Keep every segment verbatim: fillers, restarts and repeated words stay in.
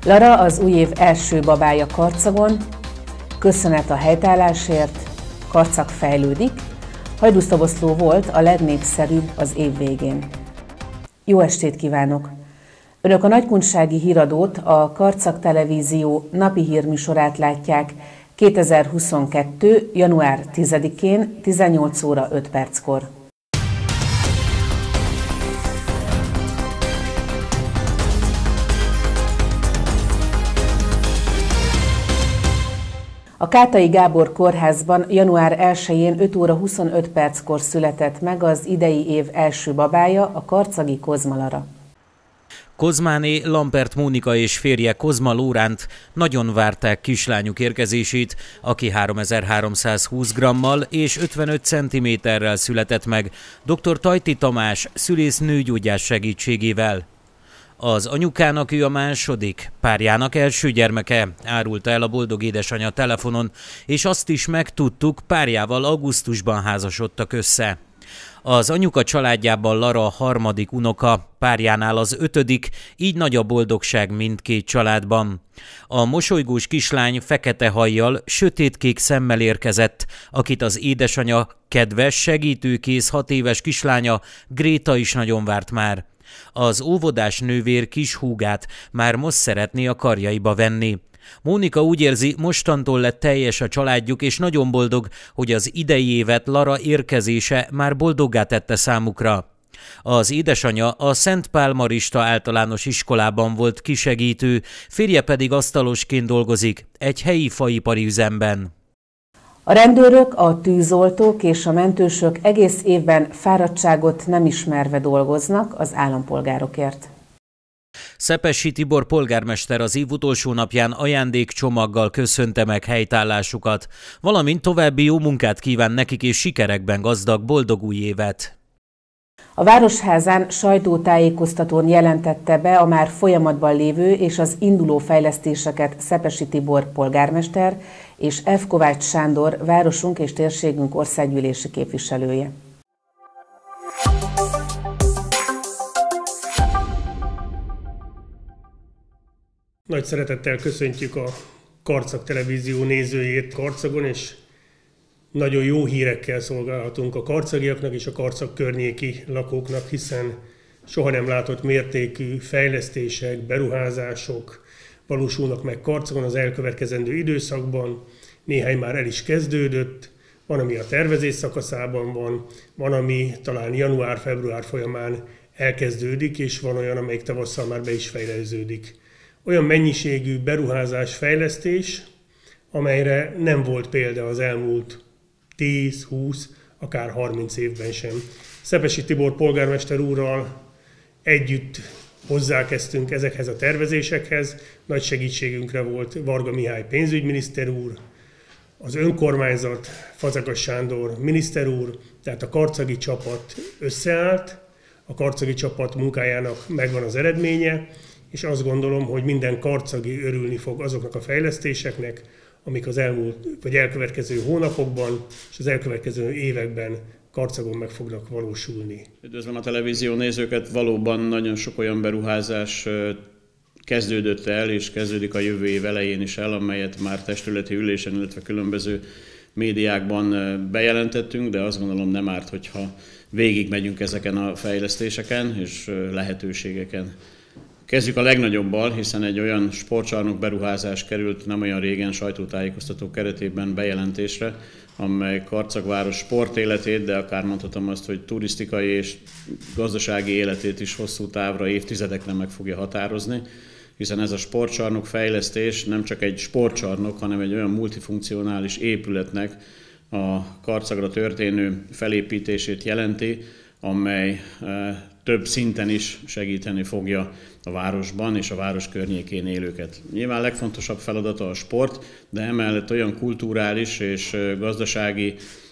Lara az új év első babája Karcagon, köszönet a helytállásért, Karcag fejlődik, Hajdúszoboszló volt a legnépszerűbb az év végén. Jó estét kívánok! Önök a Nagykunsági Híradót, a Karcag Televízió napi hírműsorát látják kétezer-huszonkettő. január tizedikén tizennyolc óra öt perckor. A Kátai Gábor Kórházban január elsején öt óra huszonöt perckor született meg az idei év első babája, a karcagi Kozma Lara. Kozmáné Lampert Mónika és férje Kozma Lóránt nagyon várták kislányuk érkezését, aki háromezer-háromszázhúsz grammal és ötvenöt centiméterrel született meg dr. Tajti Tamás szülész nőgyógyász segítségével. Az anyukának ő a második, párjának első gyermeke, árulta el a boldog édesanyja telefonon, és azt is megtudtuk, párjával augusztusban házasodtak össze. Az anyuka családjában Lara a harmadik unoka, párjánál az ötödik, így nagy a boldogság mindkét családban. A mosolygós kislány fekete hajjal, sötétkék szemmel érkezett, akit az édesanyja, kedves, segítőkész hat éves kislánya, Gréta is nagyon várt már. Az óvodás nővér kis húgát már most szeretné a karjaiba venni. Mónika úgy érzi, mostantól lett teljes a családjuk, és nagyon boldog, hogy az idei évet Lara érkezése már boldoggá tette számukra. Az édesanyja a Szent Pál Marista általános iskolában volt kisegítő, férje pedig asztalosként dolgozik egy helyi faipari üzemben. A rendőrök, a tűzoltók és a mentősök egész évben fáradtságot nem ismerve dolgoznak az állampolgárokért. Szepessy Tibor polgármester az év utolsó napján ajándékcsomaggal köszönte meg helytállásukat, valamint további jó munkát kíván nekik és sikerekben gazdag boldog új évet. A Városházán sajtótájékoztatón jelentette be a már folyamatban lévő és az induló fejlesztéseket Szepessy Tibor polgármester és F. Kovács Sándor városunk és térségünk országgyűlési képviselője. Nagy szeretettel köszöntjük a Karcag Televízió nézőjét Karcagon, és nagyon jó hírekkel szolgálhatunk a karcagiaknak és a Karcag környéki lakóknak, hiszen soha nem látott mértékű fejlesztések, beruházások valósulnak meg Karcagon az elkövetkezendő időszakban. Néhány már el is kezdődött, van, ami a tervezés szakaszában van, van, ami talán január-február folyamán elkezdődik, és van olyan, amelyik tavasszal már be is fejlesztődik. Olyan mennyiségű beruházás, fejlesztés, amelyre nem volt példa az elmúlt tíz, húsz, akár harminc évben sem. Szepessy Tibor polgármester úrral együtt hozzákezdtünk ezekhez a tervezésekhez. Nagy segítségünkre volt Varga Mihály pénzügyminiszter úr, az önkormányzat, Fazekas Sándor miniszter úr, tehát a karcagi csapat összeállt, a karcagi csapat munkájának megvan az eredménye, és azt gondolom, hogy minden karcagi örülni fog azoknak a fejlesztéseknek, amik az elmúlt vagy elkövetkező hónapokban és az elkövetkező években Karcagon meg fognak valósulni. Üdvözlöm a televízió nézőket, valóban nagyon sok olyan beruházás kezdődött el, és kezdődik a jövő év elején is el, amelyet már testületi ülésen, illetve különböző médiákban bejelentettünk, de azt gondolom nem árt, hogyha végigmegyünk ezeken a fejlesztéseken és lehetőségeken. Kezdjük a legnagyobbal, hiszen egy olyan sportcsarnok beruházás került nem olyan régen sajtótájékoztató keretében bejelentésre, amely Karcag város sportéletét, de akár mondhatom azt, hogy turisztikai és gazdasági életét is hosszú távra, évtizedekre meg fogja határozni, hiszen ez a sportcsarnok fejlesztés nem csak egy sportcsarnok, hanem egy olyan multifunkcionális épületnek a Karcagra történő felépítését jelenti, amely több szinten is segíteni fogja a városban és a város környékén élőket. Nyilván legfontosabb feladata a sport, de emellett olyan kulturális és gazdasági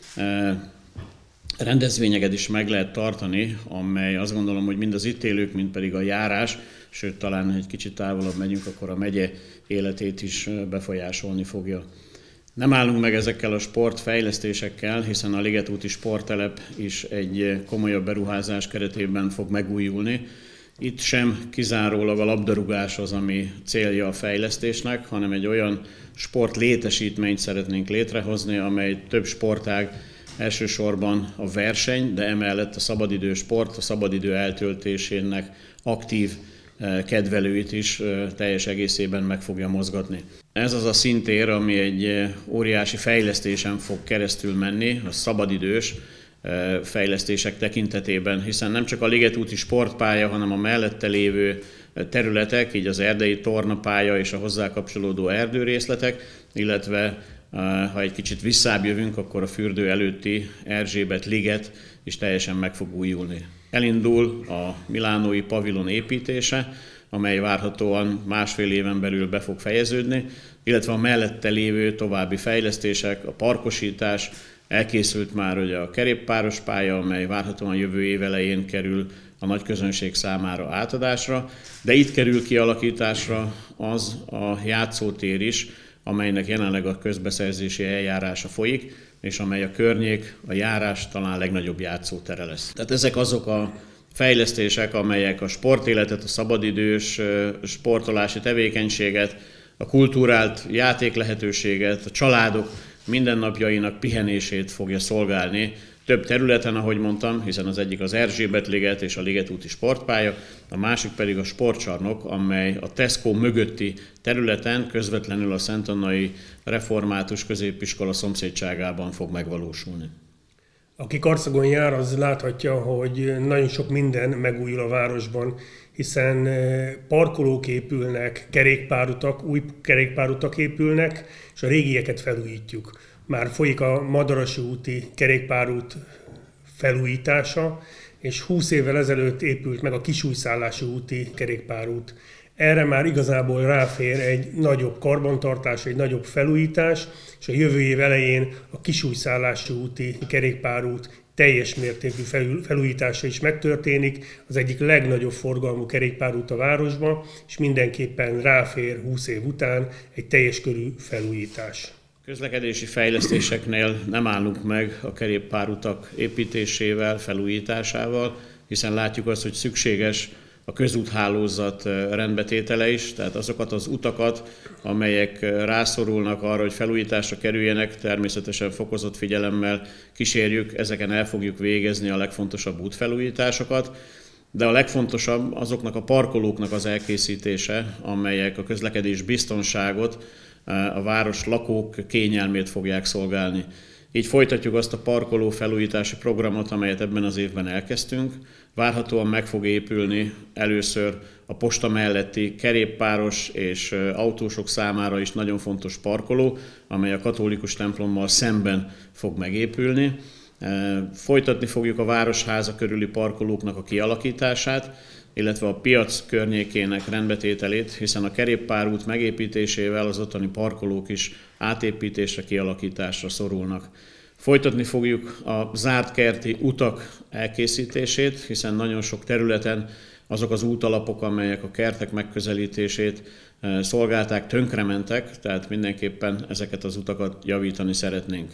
rendezvényeket is meg lehet tartani, amely azt gondolom, hogy mind az itt élők, mind pedig a járás, sőt talán egy kicsit távolabb megyünk, akkor a megye életét is befolyásolni fogja. Nem állunk meg ezekkel a sportfejlesztésekkel, hiszen a Ligetúti sporttelep is egy komolyabb beruházás keretében fog megújulni, Itt sem kizárólag a labdarúgás az, ami célja a fejlesztésnek, hanem egy olyan sport létesítményt szeretnénk létrehozni, amely több sportág, elsősorban a verseny, de emellett a szabadidő sport, a szabadidő eltöltésének aktív kedvelőit is teljes egészében meg fogja mozgatni. Ez az a szintér, ami egy óriási fejlesztésen fog keresztül menni, a szabadidős fejlesztések tekintetében, hiszen nem csak a ligetúti sportpálya, hanem a mellette lévő területek, így az erdei tornapálya és a hozzá kapcsolódó erdőrészletek, illetve ha egy kicsit visszább jövünk, akkor a fürdő előtti Erzsébet liget is teljesen meg fog újulni. Elindul a milánói pavilon építése, amely várhatóan másfél éven belül be fog fejeződni, illetve a mellette lévő további fejlesztések, a parkosítás, elkészült már ugye a kerékpáros pálya, amely várhatóan jövő év elején kerül a nagy közönség számára átadásra, de itt kerül kialakításra az a játszótér is, amelynek jelenleg a közbeszerzési eljárása folyik, és amely a környék, a járás talán legnagyobb játszótere lesz. Tehát ezek azok a fejlesztések, amelyek a sportéletet, a szabadidős sportolási tevékenységet, a kulturált játéklehetőséget, a családok mindennapjainak pihenését fogja szolgálni. Több területen, ahogy mondtam, hiszen az egyik az Erzsébet-liget és a ligetúti sportpálya, a másik pedig a sportcsarnok, amely a Tesco mögötti területen közvetlenül a Szentannai Református Középiskola szomszédságában fog megvalósulni. Aki Karcagon jár, az láthatja, hogy nagyon sok minden megújul a városban, hiszen parkolók épülnek, kerékpárutak, új kerékpárutak épülnek, és a régieket felújítjuk. Már folyik a Madarasi úti kerékpárút felújítása, és húsz évvel ezelőtt épült meg a Kisújszállási úti kerékpárút. Erre már igazából ráfér egy nagyobb karbantartás, egy nagyobb felújítás, és a jövő év elején a Kisújszállási úti kerékpárút teljes mértékű felújítása is megtörténik, az egyik legnagyobb forgalmú kerékpárút a városban, és mindenképpen ráfér húsz év után egy teljes körű felújítás. Közlekedési fejlesztéseknél nem állunk meg a kerékpárutak építésével, felújításával, hiszen látjuk azt, hogy szükséges a közúthálózat rendbetétele is, tehát azokat az utakat, amelyek rászorulnak arra, hogy felújításra kerüljenek, természetesen fokozott figyelemmel kísérjük, ezeken el fogjuk végezni a legfontosabb útfelújításokat, de a legfontosabb azoknak a parkolóknak az elkészítése, amelyek a közlekedés biztonságot, a város lakók kényelmét fogják szolgálni. Így folytatjuk azt a parkoló felújítási programot, amelyet ebben az évben elkezdtünk. Várhatóan meg fog épülni először a posta melletti kerékpáros és autósok számára is nagyon fontos parkoló, amely a katolikus templommal szemben fog megépülni. Folytatni fogjuk a városháza körüli parkolóknak a kialakítását, illetve a piac környékének rendbetételét, hiszen a kerékpárút megépítésével az ottani parkolók is átépítésre, kialakításra szorulnak. Folytatni fogjuk a zárt kerti utak elkészítését, hiszen nagyon sok területen azok az útalapok, amelyek a kertek megközelítését szolgálták, tönkrementek, tehát mindenképpen ezeket az utakat javítani szeretnénk.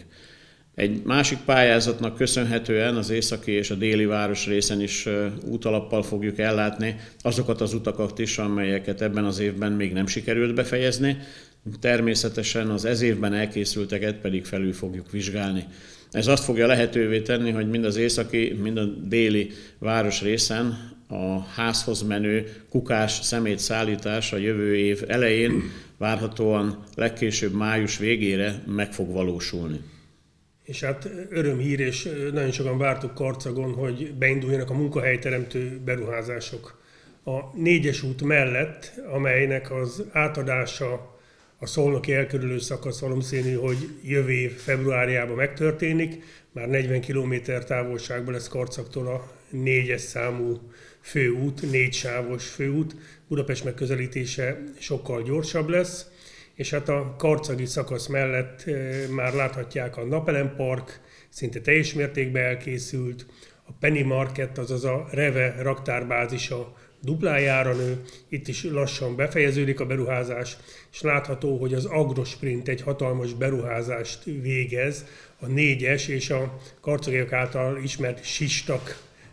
Egy másik pályázatnak köszönhetően az északi és a déli városrészen is útalappal fogjuk ellátni azokat az utakat is, amelyeket ebben az évben még nem sikerült befejezni. Természetesen az ez évben elkészülteket pedig felül fogjuk vizsgálni. Ez azt fogja lehetővé tenni, hogy mind az északi, mind a déli városrészen a házhoz menő kukás szemétszállítás a jövő év elején, várhatóan legkésőbb május végére meg fog valósulni. És hát örömhír, és nagyon sokan vártuk Karcagon, hogy beinduljanak a munkahelyteremtő beruházások. A négyes út mellett, amelynek az átadása a szolnoki elkerülő szakasz valószínű, hogy jövő év februárjában megtörténik, már negyven kilométer távolságban lesz Karcagtól a négyes számú főút, négysávos főút, Budapest megközelítése sokkal gyorsabb lesz, és hát a karcagi szakasz mellett már láthatják a Napelem Park, szinte teljes mértékben elkészült, a Penny Market, azaz a Reve raktárbázisa duplájára nő, itt is lassan befejeződik a beruházás, és látható, hogy az Agrosprint egy hatalmas beruházást végez, a négyes és a karcagiak által ismert Sistak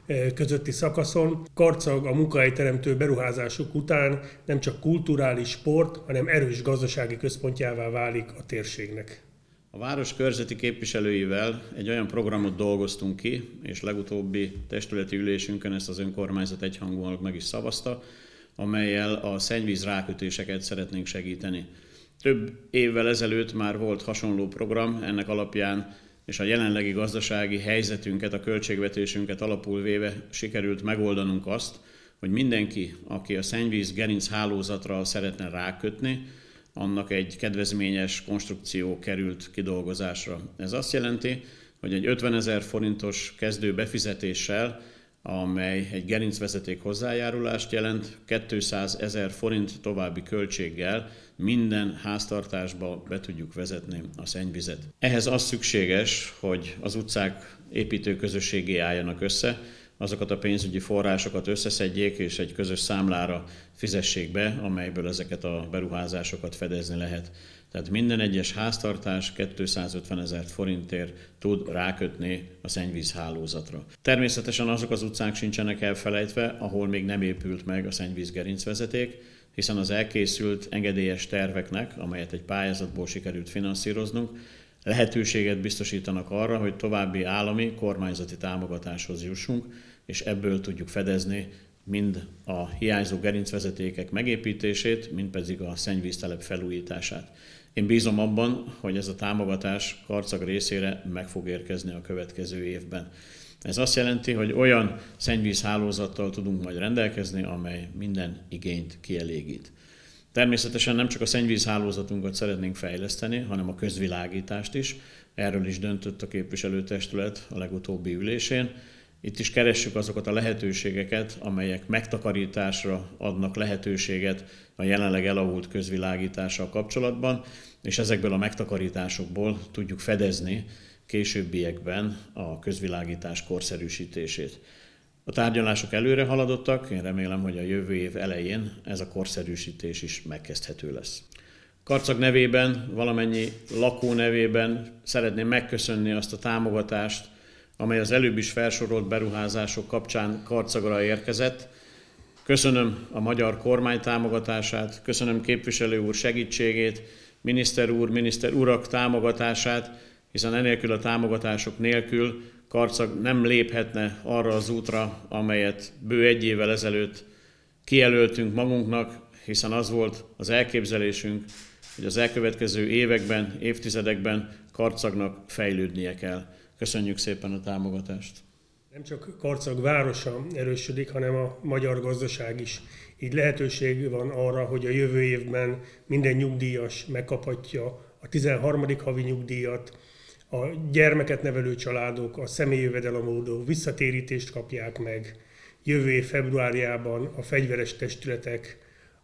közötti szakaszon. Karcag a munkahelyteremtő beruházások után nem csak kulturális, sport, hanem erős gazdasági központjává válik a térségnek. A város körzeti képviselőivel egy olyan programot dolgoztunk ki, és legutóbbi testületi ülésünkön ezt az önkormányzat egyhangúan meg is szavazta, amellyel a szennyvíz rákötéseket szeretnénk segíteni. Több évvel ezelőtt már volt hasonló program, ennek alapján és a jelenlegi gazdasági helyzetünket, a költségvetésünket alapul véve sikerült megoldanunk azt, hogy mindenki, aki a szennyvíz gerinc hálózatra szeretne rákötni, annak egy kedvezményes konstrukció került kidolgozásra. Ez azt jelenti, hogy egy ötvenezer forintos kezdő befizetéssel, amely egy gerincvezeték hozzájárulást jelent, kétszázezer forint további költséggel minden háztartásba be tudjuk vezetni a szennyvizet. Ehhez az szükséges, hogy az utcák építőközösségé álljanak össze, azokat a pénzügyi forrásokat összeszedjék és egy közös számlára fizessék be, amelyből ezeket a beruházásokat fedezni lehet. Tehát minden egyes háztartás kétszázötvenezer forintért tud rákötni a szennyvíz hálózatra. Természetesen azok az utcák sincsenek elfelejtve, ahol még nem épült meg a szennyvíz gerincvezeték, hiszen az elkészült engedélyes terveknek, amelyet egy pályázatból sikerült finanszíroznunk, lehetőséget biztosítanak arra, hogy további állami, kormányzati támogatáshoz jussunk, és ebből tudjuk fedezni mind a hiányzó gerincvezetékek megépítését, mind pedig a szennyvíztelep felújítását. Én bízom abban, hogy ez a támogatás Karcag részére meg fog érkezni a következő évben. Ez azt jelenti, hogy olyan szennyvízhálózattal tudunk majd rendelkezni, amely minden igényt kielégít. Természetesen nem csak a szennyvízhálózatunkat szeretnénk fejleszteni, hanem a közvilágítást is. Erről is döntött a képviselőtestület a legutóbbi ülésén. Itt is keressük azokat a lehetőségeket, amelyek megtakarításra adnak lehetőséget a jelenleg elavult közvilágítással kapcsolatban, és ezekből a megtakarításokból tudjuk fedezni későbbiekben a közvilágítás korszerűsítését. A tárgyalások előre haladottak, én remélem, hogy a jövő év elején ez a korszerűsítés is megkezdhető lesz. Karcag nevében, valamennyi lakó nevében szeretném megköszönni azt a támogatást, amely az előbb is felsorolt beruházások kapcsán Karcagra érkezett. Köszönöm a magyar kormány támogatását, köszönöm képviselő úr segítségét, miniszter úr, miniszter urak támogatását, hiszen enélkül a támogatások nélkül Karcag nem léphetne arra az útra, amelyet bő egy évvel ezelőtt kijelöltünk magunknak, hiszen az volt az elképzelésünk, hogy az elkövetkező években, évtizedekben Karcagnak fejlődnie kell. Köszönjük szépen a támogatást! Nem csak Karcag városa erősödik, hanem a magyar gazdaság is. Így lehetőség van arra, hogy a jövő évben minden nyugdíjas megkaphatja a tizenharmadik havi nyugdíjat, a gyermeket nevelő családok a személyi jövedelemadó visszatérítést kapják meg. Jövő év februárjában a fegyveres testületek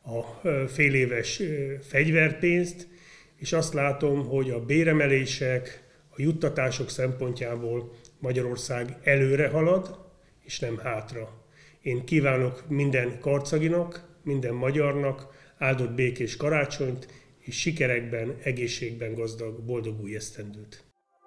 a féléves fegyverpénzt, és azt látom, hogy a béremelések, a juttatások szempontjából Magyarország előre halad, és nem hátra. Én kívánok minden karcaginak, minden magyarnak áldott békés karácsonyt, és sikerekben, egészségben gazdag, boldog új esztendőt.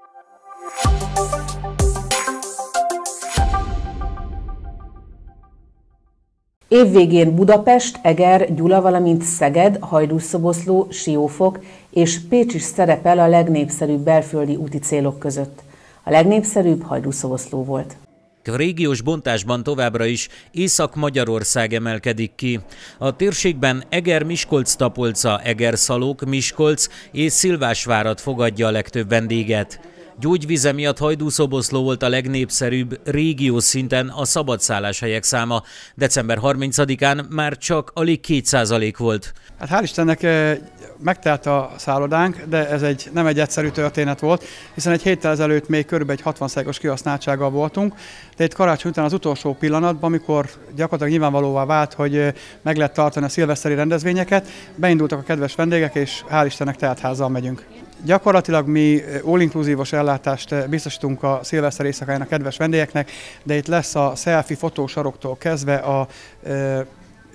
Évvégén Budapest, Eger, Gyula, valamint Szeged, Hajdúszoboszló, Siófok és Pécs is szerepel a legnépszerűbb belföldi úti célok között. A legnépszerűbb Hajdúszoboszló volt. A régiós bontásban továbbra is Észak-Magyarország emelkedik ki. A térségben Eger-Miskolc-Tapolca, Eger-Szalók, Miskolc és Szilvásvárad fogadja a legtöbb vendéget. Gyógyvize miatt Hajdúszoboszló volt a legnépszerűbb régiós szinten a szabadszálláshelyek száma. december harmincadikán már csak alig két százalék volt. Hát hál' Istennek megtelt a szállodánk, de ez egy, nem egy egyszerű történet volt, hiszen egy héttel ezelőtt még körülbelül egy hatvan százalékos kihasználtsággal voltunk, de itt karácsony után az utolsó pillanatban, amikor gyakorlatilag nyilvánvalóvá vált, hogy meg lehet tartani a szilveszteri rendezvényeket, beindultak a kedves vendégek, és hál' Istennek teltházzal megyünk. Gyakorlatilag mi all-inkluzívos ellátást biztosítunk a szilveszter éjszakáján a kedves vendégeknek, de itt lesz a selfie fotósaroktól kezdve a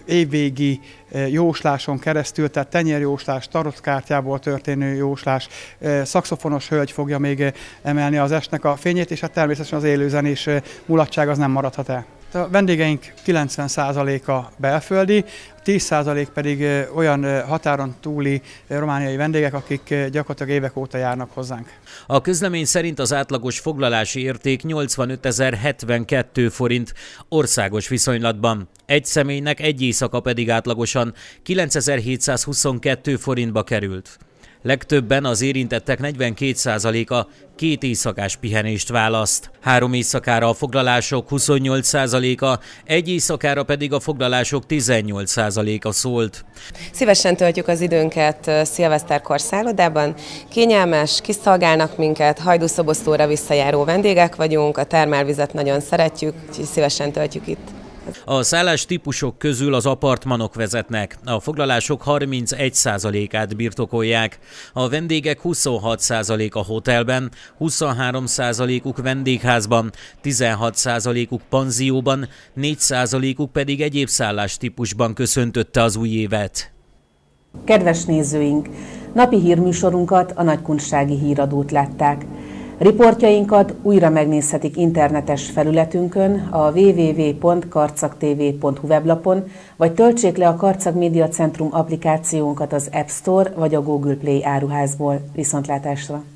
évvégi jósláson keresztül, tehát tenyérjóslás, tarotkártyából történő jóslás, szaxofonos hölgy fogja még emelni az estnek a fényét, és hát természetesen az élőzenés mulatság az nem maradhat el. A vendégeink kilencven százaléka belföldi, tíz százalék pedig olyan határon túli romániai vendégek, akik gyakorlatilag évek óta járnak hozzánk. A közlemény szerint az átlagos foglalási érték nyolcvanötezer-hetvenkettő forint országos viszonylatban. Egy személynek egy éjszaka pedig átlagosan kilencezer-hétszázhuszonkettő forintba került. Legtöbben, az érintettek negyvenkét százaléka két éjszakás pihenést választ. Három éjszakára a foglalások huszonnyolc százaléka, egy éjszakára pedig a foglalások tizennyolc százaléka szólt. Szívesen töltjük az időnket szilveszterkor szállodában. Kényelmes, kiszolgálnak minket, Hajdúszoboszlóra visszajáró vendégek vagyunk, a termálvizet nagyon szeretjük, úgyhogy szívesen töltjük itt. A szállás típusok közül az apartmanok vezetnek, a foglalások harmincegy százalékát birtokolják, a vendégek huszonhat százaléka hotelben, huszonhárom százalékuk vendégházban, tizenhat százalékuk panzióban, négy százalékuk pedig egyéb szállástípusban köszöntötte az új évet. Kedves nézőink, napi hírműsorunkat, a Nagykunsági Híradót látták. Riportjainkat újra megnézhetik internetes felületünkön, a double-u double-u double-u pont karcag t v pont hu weblapon, vagy töltsék le a Karcag Média Centrum applikációnkat az App Store vagy a Google Play áruházból. Viszontlátásra!